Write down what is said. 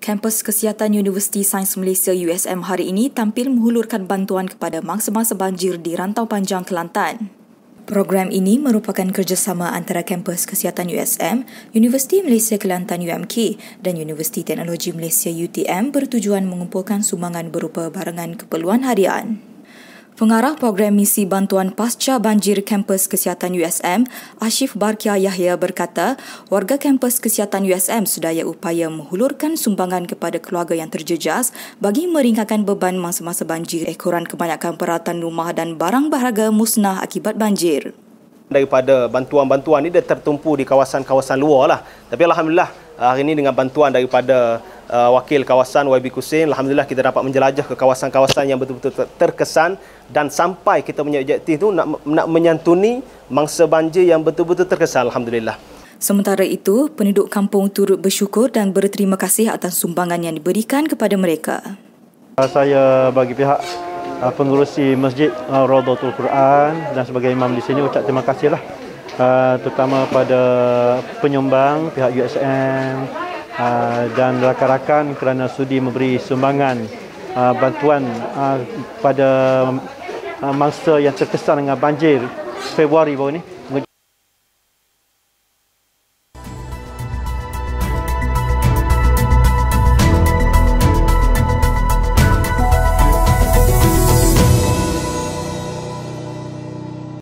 Kampus Kesihatan Universiti Sains Malaysia USM hari ini tampil menghulurkan bantuan kepada mangsa-mangsa banjir di Rantau Panjang, Kelantan. Program ini merupakan kerjasama antara Kampus Kesihatan USM, Universiti Malaysia Kelantan UMK dan Universiti Teknologi Malaysia UTM bertujuan mengumpulkan sumbangan berupa barangan keperluan harian. Pengarah Program Misi Bantuan Pasca Banjir Kampus Kesihatan USM, Ashif Barkia Yahya berkata, warga Kampus Kesihatan USM sedaya upaya menghulurkan sumbangan kepada keluarga yang terjejas bagi meringankan beban masa-masa banjir ekoran kebanyakan peralatan rumah dan barang berharga musnah akibat banjir. Daripada bantuan-bantuan ini dia tertumpu di kawasan-kawasan luar lah. Tapi Alhamdulillah hari ini dengan bantuan daripada wakil kawasan YB Kusin, Alhamdulillah kita dapat menjelajah ke kawasan-kawasan yang betul-betul terkesan dan sampai kita punya objektif itu nak menyantuni mangsa banjir yang betul-betul terkesan, Alhamdulillah. Sementara itu, penduduk kampung turut bersyukur dan berterima kasih atas sumbangan yang diberikan kepada mereka. Saya bagi pihak pengurusi Masjid Raudhatul Quran dan sebagai imam di sini ucap terima kasihlah terutama pada penyumbang pihak USM dan rakan-rakan kerana sudi memberi sumbangan bantuan pada mangsa yang terkesan dengan banjir Februari baru ini.